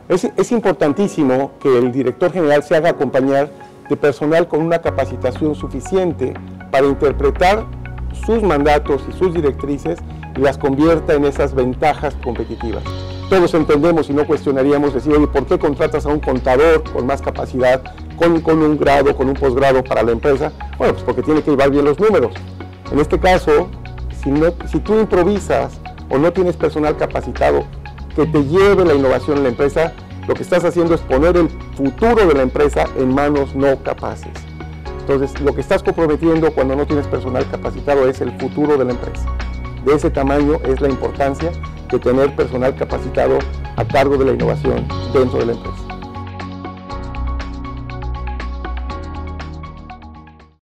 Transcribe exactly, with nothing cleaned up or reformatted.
Es, es importantísimo que el director general se haga acompañar de personal con una capacitación suficiente para interpretar sus mandatos y sus directrices y las convierta en esas ventajas competitivas. Todos entendemos y no cuestionaríamos decir, oye, ¿por qué contratas a un contador con más capacidad, con, con un grado, con un posgrado para la empresa? Bueno, pues porque tiene que llevar bien los números. En este caso, si, no, si tú improvisas o no tienes personal capacitado que te lleve la innovación en la empresa, lo que estás haciendo es poner el futuro de la empresa en manos no capaces. Entonces, lo que estás comprometiendo cuando no tienes personal capacitado es el futuro de la empresa. De ese tamaño es la importancia de tener personal capacitado a cargo de la innovación dentro de la empresa.